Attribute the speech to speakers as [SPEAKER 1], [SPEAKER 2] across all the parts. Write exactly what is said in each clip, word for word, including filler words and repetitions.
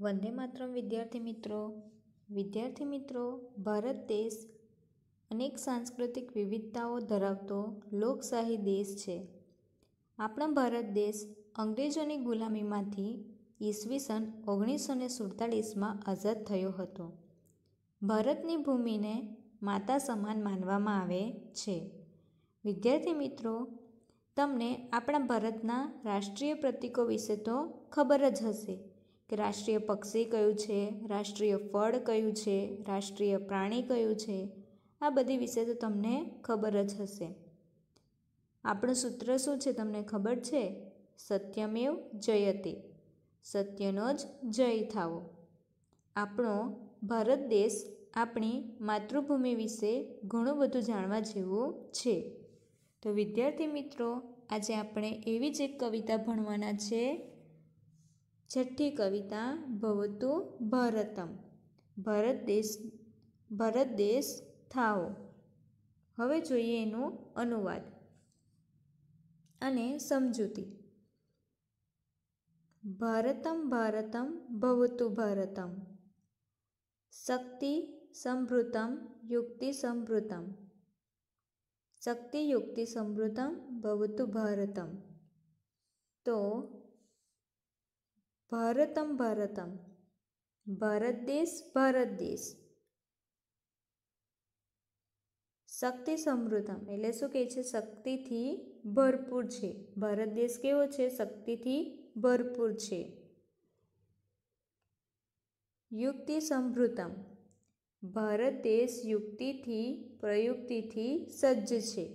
[SPEAKER 1] વંદે માતરમ વિદ્યાર્થી મિત્રો વિદ્યાર્થી મિત્રો ભારત દેશ અનેક સાંસ્કૃતિક વિવિધતાઓ ધરાવતો લોકશાહી દેશ છે. આપણા ભારત દેશ અંગ્રેજોની ગુલામીમાંથી ઈસવીસન ઓગણીસો ને સુડતાલીસમાં આઝાદ થયો હતો. ભારતની ભૂમિને માતા સમાન માનવામાં આવે છે. વિદ્યાર્થી મિત્રો, તમને આપણા ભારતના રાષ્ટ્રીય પ્રતીકો વિશે તો ખબર જ હશે કે રાષ્ટ્રીય પક્ષી કયું છે, રાષ્ટ્રીય ફળ કયું છે, રાષ્ટ્રીય પ્રાણી કયું છે. આ બધી વિશે તો તમને ખબર જ હશે. આપણું સૂત્ર શું છે તમને ખબર છે? સત્યમેવ જયતે, સત્યનો જ જય થાવો. આપણો ભારત દેશ આપણી માતૃભૂમિ વિશે ઘણું બધું જાણવા જેવું છે. તો વિદ્યાર્થી મિત્રો, આજે આપણે એવી જ એક કવિતા ભણવાના છે. છઠ્ઠી કવિતા ભવતુ ભારતમ, ભારત દેશ ભારત દેશ થાઓ. હવે જોઈએ એનો અનુવાદ અને સમજૂતી. ભારતમ ભારતમ ભવતુ ભારતમ, શક્તિ સંભૃતમ યુક્તિ સંભૃતમ, શક્તિ યુક્તિ સંભૃતમ ભવતુ ભારતમ. તો ભારતમ ભારતમ, ભારત દેશ ભારત દેશ. શક્તિ સમૃદ્ધમ એટલે શું કહે છે? શક્તિથી ભરપૂર છે. ભારત દેશ કેવો છે? શક્તિથી ભરપૂર છે. યુક્તિ સમૃદ્ધમ, ભારત દેશ યુક્તિથી પ્રયુક્તિથી સજ્જ છે.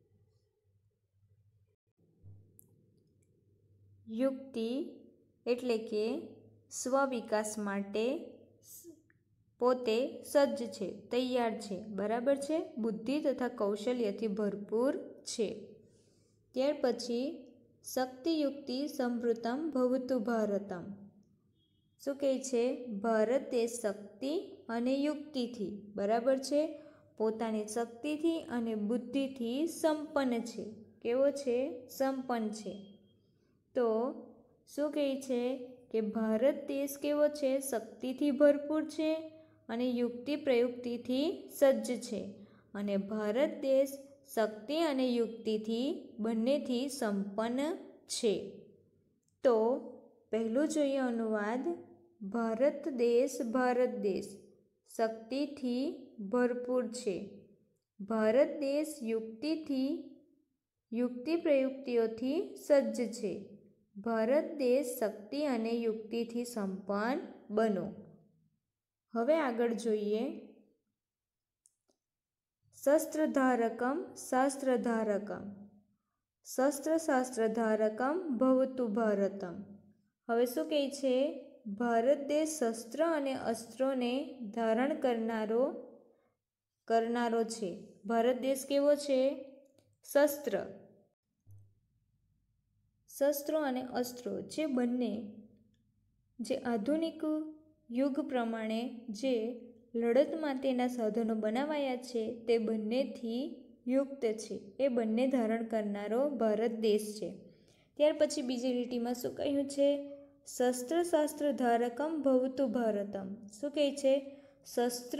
[SPEAKER 1] યુક્તિ એટલે કે સ્વવિકાસ માટે પોતે સજ્જ છે, તૈયાર છે, બરાબર છે. બુદ્ધિ તથા કૌશલ્યથી ભરપૂર છે. ત્યાર પછી શક્તિયુક્તિ સંભૃતમ ભવતુ ભારતમ. શું કહે છે? ભારત દેશ શક્તિ અને યુક્તિથી, બરાબર છે, પોતાની શક્તિથી અને બુદ્ધિથી સંપન્ન છે. કેવો છે? સંપન્ન છે. તો શું કહે છે કે ભારત દેશ કેવો છે? શક્તિથી ભરપૂર છે અને યુક્તિ પ્રયુક્તિથી સજ્જ છે. અને ભારત દેશ શક્તિ અને યુક્તિથી બંનેથી સંપન્ન છે. તો પહેલું જોઈએ અનુવાદ. ભારત દેશ ભારત દેશ શક્તિથી ભરપૂર છે. ભારત દેશ યુક્તિથી યુક્તિ પ્રયુક્તિઓથી સજ્જ છે. ભારત દેશ શક્તિ અને યુક્તિથી સંપન્ન બનો. હવે આગળ જોઈએ. શસ્ત્રધારકમ શાસ્ત્રધારકમ, શસ્ત્ર શાસ્ત્રધારકમ ભવતુ ભારતમ. હવે શું કહે છે? ભારત દેશ શસ્ત્ર અને અસ્ત્રોને ધારણ કરનારો કરનારો છે. ભારત દેશ કેવો છે? શસ્ત્ર શસ્ત્રો અને અસ્ત્રો જે બંને જે આધુનિક યુગ પ્રમાણે જે લડત માટેના સાધનો બનાવાયા છે તે બંનેથી યુક્ત છે. એ બંને ધારણ કરનારો ભારત દેશ છે. ત્યાર પછી બીજી લીટીમાં શું કહ્યું છે? શસ્ત્ર શાસ્ત્ર ધારકમ ભવતુ ભારતમ. શું કહે છે? શસ્ત્ર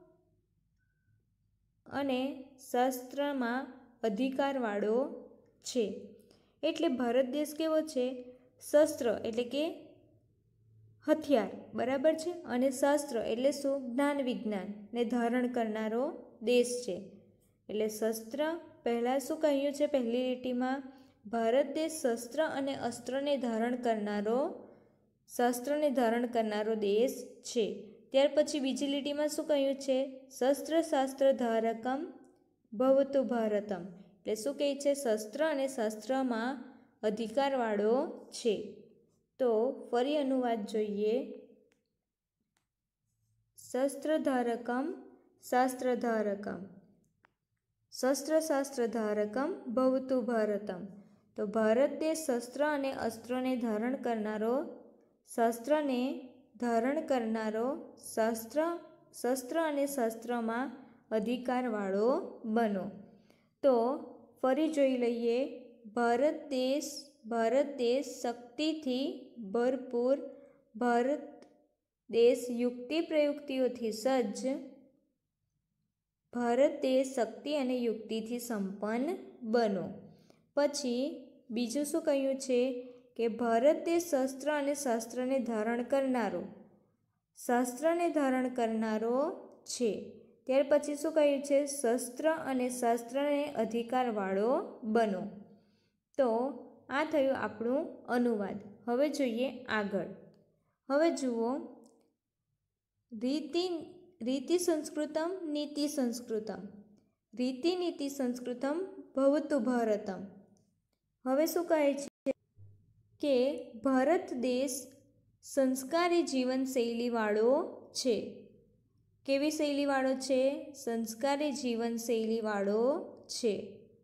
[SPEAKER 1] અને શાસ્ત્રમાં અધિકારવાળો છે. એટલે ભારત દેશ કેવો છે? શસ્ત્ર એટલે કે હથિયાર, બરાબર છે, અને શાસ્ત્ર એટલે શું? જ્ઞાન વિજ્ઞાન ને ધારણ કરનારો દેશ છે. એટલે શસ્ત્ર પહેલાં શું કહ્યું છે? પહેલી લીટીમાં ભારત દેશ શસ્ત્ર અને અસ્ત્રને ધારણ કરનારો શાસ્ત્રને ધારણ કરનારો દેશ છે. ત્યાર પછી બીજી લીટીમાં શું કહ્યું છે? શસ્ત્ર શાસ્ત્ર ધારકમ ભવતુ ભારતમ. એટલે શું કહે છે? શસ્ત્ર અને શાસ્ત્રમાં અધિકારવાળો છે. તો ફરી અનુવાદ જોઈએ. શસ્ત્રધારકમ શાસ્ત્રધારકમ, શસ્ત્ર શાસ્ત્રધારકમ ભવતુ ભારતમ. તો ભારત દેશ શસ્ત્ર અને અસ્ત્રોને ધારણ કરનારો શાસ્ત્રને ધારણ કરનારો શાસ્ત્ર શસ્ત્ર અને શાસ્ત્રમાં અધિકારવાળો બનો. તો ફરી જોઈ લઈએ. ભારત દેશ ભારત દેશ શક્તિથી ભરપૂર ભારત દેશ યુક્તિ પ્રયુક્તિઓથી સજ્જ, ભારત દેશ શક્તિ અને યુક્તિથી સંપન્ન બનો. પછી બીજું શું કહ્યું છે કે ભારત દેશ શસ્ત્ર અને શાસ્ત્રને ધારણ કરનારો શાસ્ત્રને ધારણ કરનારો છે. ત્યાર પછી શું કહ્યું છે? શસ્ત્ર અને શાસ્ત્રને અધિકારવાળો બનો. તો આ થયું આપણું અનુવાદ. હવે જોઈએ આગળ. હવે જુઓ, રીતિ રીતિ સંસ્કૃતમ નીતિ સંસ્કૃતમ, રીતિ નીતિ સંસ્કૃતમ ભવતુ ભારતમ. હવે શું કહે છે કે ભારત દેશ સંસ્કારી જીવનશૈલીવાળો છે. કેવી શૈલીવાળો છે? સંસ્કારી જીવનશૈલીવાળો છે.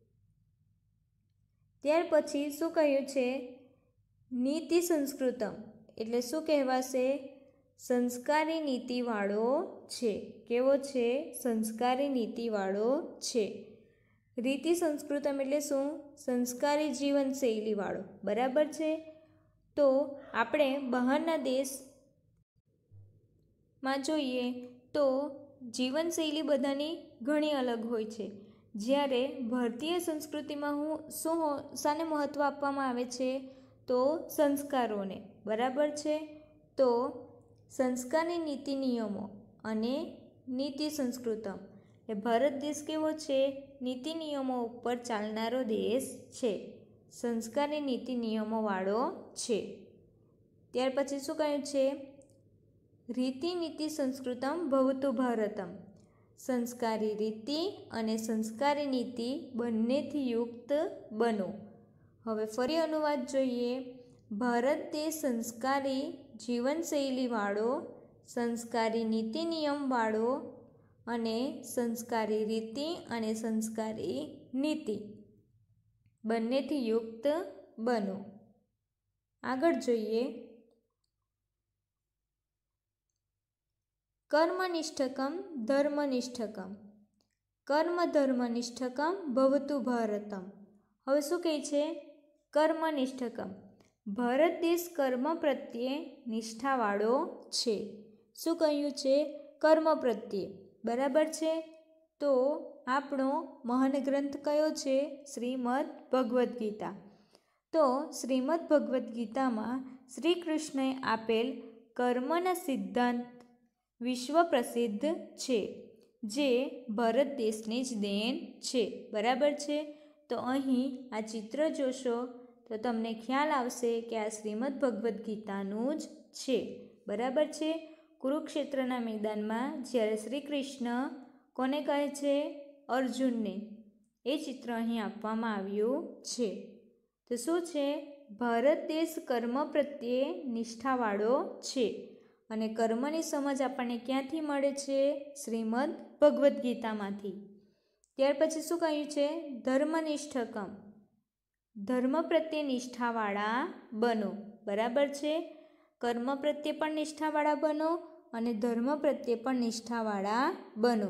[SPEAKER 1] ત્યાર પછી શું કહ્યું છે? નીતિ સંસ્કૃતમ એટલે શું કહેવાશે? સંસ્કારી નીતિવાળો છે. કેવો છે? સંસ્કારી નીતિવાળો છે. રીતિ સંસ્કૃતમ એટલે શું? સંસ્કારી જીવનશૈલીવાળો. બરાબર છે. તો આપણે બહારના દેશમાં જોઈએ તો જીવનશૈલી બધાની ઘણી અલગ હોય છે. જ્યારે ભારતીય સંસ્કૃતિમાં હું શું શાને મહત્ત્વ આપવામાં આવે છે? તો સંસ્કારોને. બરાબર છે. તો સંસ્કારની નીતિ નિયમો અને નીતિ સંસ્કૃતમ એ ભારત દેશ કેવો છે? નીતિ નિયમો ઉપર ચાલનારો દેશ છે. સંસ્કારની નીતિ નિયમોવાળો છે. ત્યાર પછી શું કહ્યું છે? રીતિ નીતિ સંસ્કૃતમ ભવતુ ભારતમ. સંસ્કારી રીતિ અને સંસ્કારી નીતિ બંનેથી યુક્ત બનો. હવે ફરી અનુવાદ જોઈએ. ભારત દેશ સંસ્કારી જીવનશૈલીવાળો, સંસ્કારી નીતિ નિયમવાળો અને સંસ્કારી રીતિ અને સંસ્કારી નીતિ બંનેથી યુક્ત બનો. આગળ જોઈએ. કર્મનિષ્ઠકમ ધર્મનિષ્ઠકમ, કર્મ ધર્મનિષ્ઠકમ ભવતુ ભારતમ. હવે શું કહે છે? કર્મનિષ્ઠકમ. ભારત દેશ કર્મ પ્રત્યે નિષ્ઠાવાળો છે. શું કહ્યું છે? કર્મ પ્રત્યે. બરાબર છે. તો આપણો મહાન ગ્રંથ કયો છે? શ્રીમદ ભગવદ્ ગીતા. તો શ્રીમદ ભગવદ્ ગીતામાં શ્રી કૃષ્ણએ આપેલ કર્મના સિદ્ધાંત વિશ્વ પ્રસિદ્ધ છે, જે ભારત દેશની જ દેન છે. બરાબર છે. તો અહીં આ ચિત્ર જોશો તો તમને ખ્યાલ આવશે કે આ શ્રીમદ ભગવદ્ ગીતાનું જ છે. બરાબર છે. કુરુક્ષેત્રના મેદાનમાં જ્યારે શ્રી કૃષ્ણ કોને કહે છે? અર્જુનને. એ ચિત્ર અહીં આપવામાં આવ્યું છે. તો શું છે? ભારત દેશ કર્મ પ્રત્યે નિષ્ઠાવાળો છે. અને કર્મની સમજ આપણને ક્યાંથી મળે છે? શ્રીમદ ભગવદ્ ગીતામાંથી. ત્યાર પછી શું કહ્યું છે? ધર્મનિષ્ઠકમ. ધર્મ પ્રત્યે નિષ્ઠાવાળા બનો. બરાબર છે. કર્મ પ્રત્યે પણ નિષ્ઠાવાળા બનો અને ધર્મ પ્રત્યે પણ નિષ્ઠાવાળા બનો.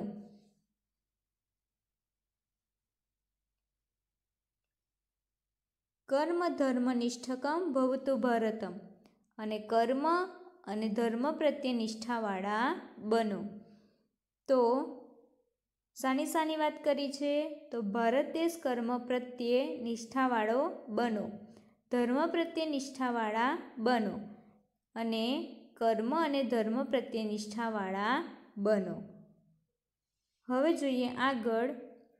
[SPEAKER 1] કર્મ ધર્મ નિષ્ઠકમ ભવતુ ભારતમ. અને કર્મ અને ધર્મ પ્રત્યે નિષ્ઠાવાળા બનો. તો શાની શાની વાત કરી છે? તો ભારત દેશ કર્મ પ્રત્યે નિષ્ઠાવાળો બનો, ધર્મ પ્રત્યે નિષ્ઠાવાળા બનો અને કર્મ અને ધર્મ પ્રત્યે નિષ્ઠાવાળા બનો. હવે જોઈએ આગળ.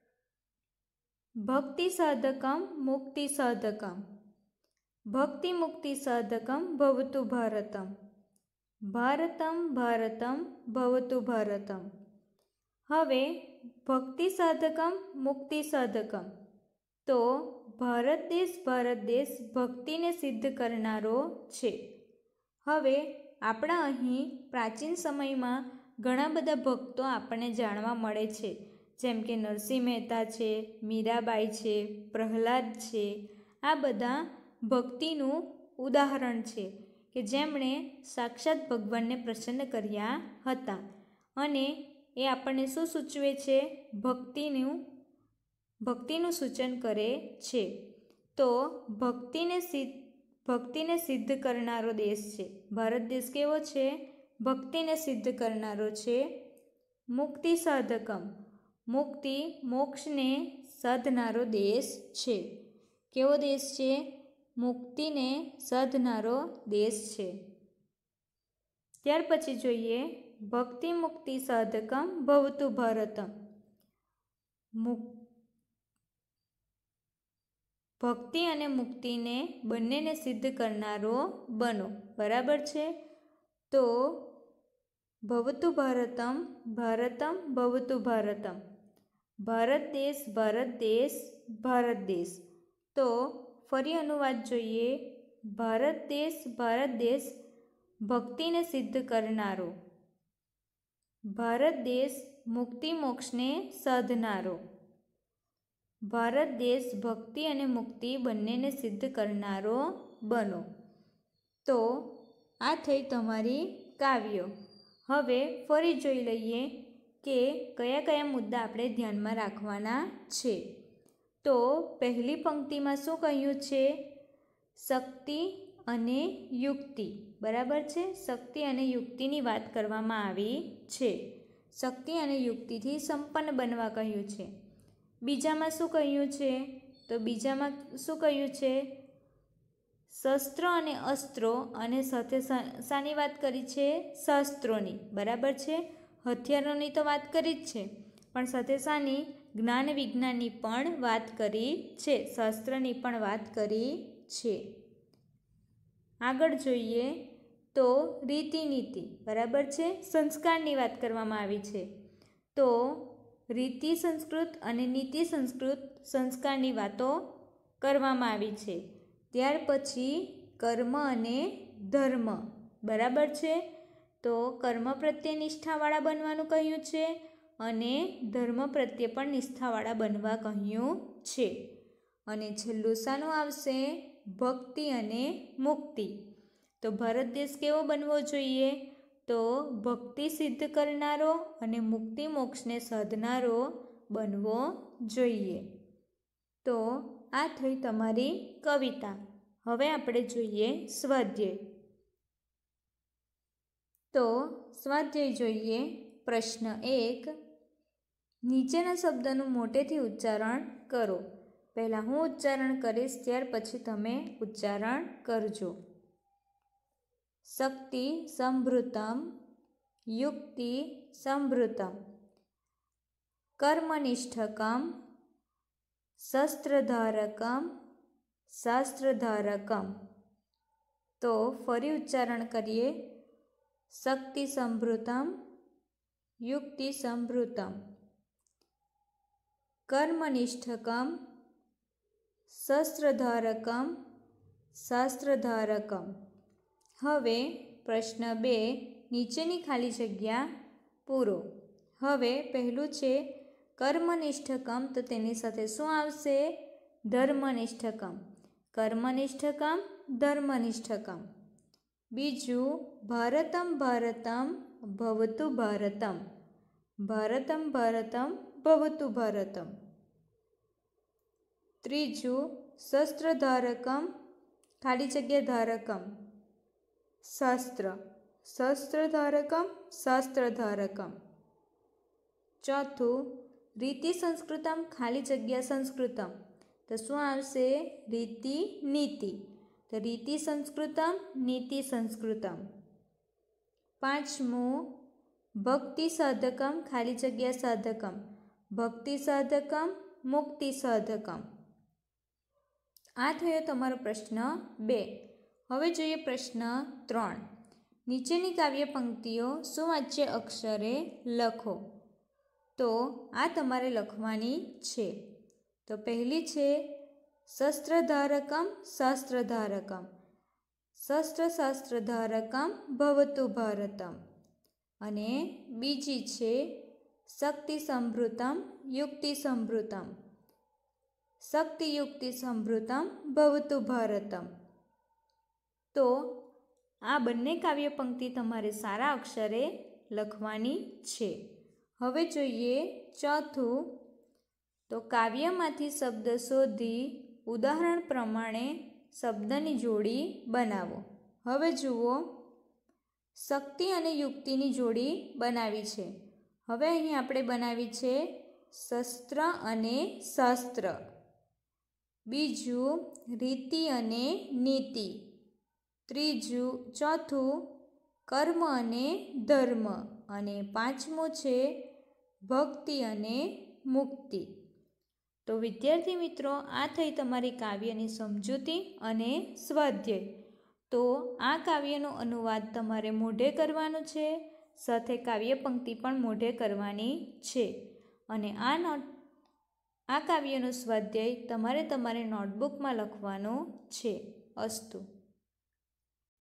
[SPEAKER 1] ભક્તિ સાધકમ મુક્તિ સાધકમ, ભક્તિ મુક્તિ સાધકમ ભવતુ ભારતમ. ભારતમ ભારતમ ભવતુ ભારતમ. હવે ભક્તિ સાધકમ મુક્તિ સાધકમ. તો ભારત દેશ ભારત દેશ ભક્તિને સિદ્ધ કરનારો છે. હવે આપણા અહીં પ્રાચીન સમયમાં ઘણા બધા ભક્તો આપણને જાણવા મળે છે. જેમ કે નરસિંહ મહેતા છે, મીરાબાઈ છે, પ્રહલાદ છે. આ બધા ભક્તિનું ઉદાહરણ છે કે જેમણે સાક્ષાત ભગવાનને પ્રસન્ન કર્યા હતા. અને એ આપણને શું સૂચવે છે? ભક્તિનું ભક્તિનું સૂચન કરે છે. તો ભક્તિને સિદ્ધ ભક્તિને સિદ્ધ કરનારો દેશ છે. ભારત દેશ કેવો છે? ભક્તિને સિદ્ધ કરનારો છે. મુક્તિ સાધકમ, મુક્તિ મોક્ષને સાધનારો દેશ છે. કેવો દેશ છે? મુક્તિને સાધનારો દેશ છે. ત્યાર પછી જોઈએ ભક્તિ મુક્તિ સાધકમ ભવતુ ભારતમ. મુક ભક્તિ અને મુક્તિને બંનેને સિદ્ધ કરનારો બનો. બરાબર છે. તો ભવતુ ભારતમ, ભારતમ ભવતુ ભારતમ. ભારત દેશ, ભારત દેશ, ભારત દેશ. તો ફરી અનુવાદ જોઈએ. ભારત દેશ, ભારત દેશ ભક્તિને સિદ્ધ કરનારો. ભારત દેશ મુક્તિ મોક્ષને સાધનારો. ભારત દેશ ભક્તિ અને મુક્તિ બંનેને સિદ્ધ કરનારો બનો. તો આ થઈ તમારી કાવ્યો. હવે ફરી જોઈ લઈએ કે કયા કયા મુદ્દા આપણે ધ્યાનમાં રાખવાના છે. તો પહેલી પંક્તિમાં શું કહ્યું છે? શક્તિ અને યુક્તિ. બરાબર છે. શક્તિ અને યુક્તિની વાત કરવામાં આવી છે. શક્તિ અને યુક્તિથી સંપન્ન બનવા કહ્યું છે. બીજામાં શું કહ્યું છે? તો બીજામાં શું કહ્યું છે? શસ્ત્ર અને અસ્ત્રો, અને સાથે શાની વાત કરી છે? શાસ્ત્રોની. બરાબર છે. હથિયારોની તો વાત કરી જ છે, પણ સાથે શાની? જ્ઞાન વિજ્ઞાનની પણ વાત કરી છે. શાસ્ત્રની પણ વાત કરી છે. આગળ જોઈએ તો રીતિ-નીતિ. બરાબર છે. સંસ્કારની વાત કરવામાં આવી છે. તો રીતિ સંસ્કૃત અને નીતિ સંસ્કૃત સંસ્કારની વાતો કરવામાં આવી છે. ત્યાર પછી કર્મ અને ધર્મ. બરાબર છે. તો કર્મ પ્રત્યે નિષ્ઠાવાળા બનવાનું કહ્યું છે અને ધર્મ પ્રત્યે પણ નિષ્ઠાવાળા બનવા કહ્યું છે. અને છેલ્લું શાનું આવશે? ભક્તિ અને મુક્તિ. તો ભારત દેશ કેવો બનવો જોઈએ? તો ભક્તિ સિદ્ધ કરનારો અને મુક્તિ મોક્ષને સાધનારો બનવો જોઈએ. તો આ થઈ તમારી કવિતા. હવે આપણે જોઈએ સ્વાધ્યાય. તો સ્વાધ્યાય જોઈએ. પ્રશ્ન એક, નીચેના શબ્દનું મોટેથી ઉચ્ચારણ કરો. પહેલાં હું ઉચ્ચારણ કરીશ, ત્યાર પછી તમે ઉચ્ચારણ કરજો. શક્તિ સંભૃતમ, યુક્તિ સંભૃતમ, કર્મનિષ્ઠકમ, શસ્ત્રધારકમ, શાસ્ત્રધારકમ. તો ફરી ઉચ્ચારણ કરીએ. શક્તિ સંભૃતમ, યુક્તિ સંભૃતમ, કર્મનિષ્ઠકમ, શસ્ત્રધારકમ, શાસ્ત્રધારકમ. હવે પ્રશ્ન બે, નીચેની ખાલી જગ્યા પૂરો. હવે પહેલું છે કર્મનિષ્ઠકમ, તો તેની સાથે શું આવશે? ધર્મનિષ્ઠકમ. કર્મનિષ્ઠકમ, ધર્મનિષ્ઠકમ. બીજું ભારતમ ભારતમ ભવતુ ભારતમ. ભારતમ ભારતમ ભવતુ ભારતમ. ત્રીજું શસ્ત્રધારકમ, ખાલી જગ્યા ધારકમ, શાસ્ત્ર. શસ્ત્રધારકમ, શાસ્ત્રધારકમ. ચોથું રીતિ સંસ્કૃતમ, ખાલી જગ્યા સંસ્કૃતમ. તો શું આવશે? રીતિ નીતિ. તો રીતિ સંસ્કૃતમ, નીતિ સંસ્કૃતમ. પાંચમું ભક્તિ સાધકમ, ખાલી જગ્યા સાધકમ. ભક્તિ સાધકમ, મુક્તિ સાધકમ. આ થયો તમારો પ્રશ્ન બે. હવે જોઈએ પ્રશ્ન ત્રણ. નીચેની કાવ્ય પંક્તિઓ સુવાચ્ય અક્ષરે લખો. તો આ તમારે લખવાની છે. તો પહેલી છે શસ્ત્રધારકમ, શાસ્ત્રધારકમ. શસ્ત્ર શાસ્ત્રધારકમ ભવતુ ભારતમ. અને બીજી છે શક્તિ સંભૃતમ, યુક્તિ સંભૃતમ. શક્તિ યુક્તિ સંભૃતમ ભવતુ ભારતમ. તો આ બંને કાવ્ય પંક્તિ તમારે સારા અક્ષરે લખવાની છે. હવે જોઈએ ચોથું. તો કાવ્યમાંથી શબ્દ શોધી ઉદાહરણ પ્રમાણે શબ્દની જોડી બનાવો. હવે જુઓ, શક્તિ અને યુક્તિની જોડી બનાવી છે. હવે અહીં આપણે બનાવી છે શસ્ત્ર અને શાસ્ત્ર. બીજું રીતિ અને નીતિ. ત્રીજું ચોથું કર્મ અને ધર્મ. અને પાંચમું છે ભક્તિ અને મુક્તિ. તો વિદ્યાર્થી મિત્રો, આ થઈ તમારી કાવ્યની સમજૂતી અને સ્વાધ્યાય. તો આ કાવ્યનો અનુવાદ તમારે મોઢે કરવાનો છે, સાથે કાવ્ય પંક્તિ પણ મોઢે કરવાની છે. અને આ નોટ આ કાવ્યનો સ્વાધ્યાય તમારે તમારી નોટબુકમાં લખવાનો છે. અસ્તુ.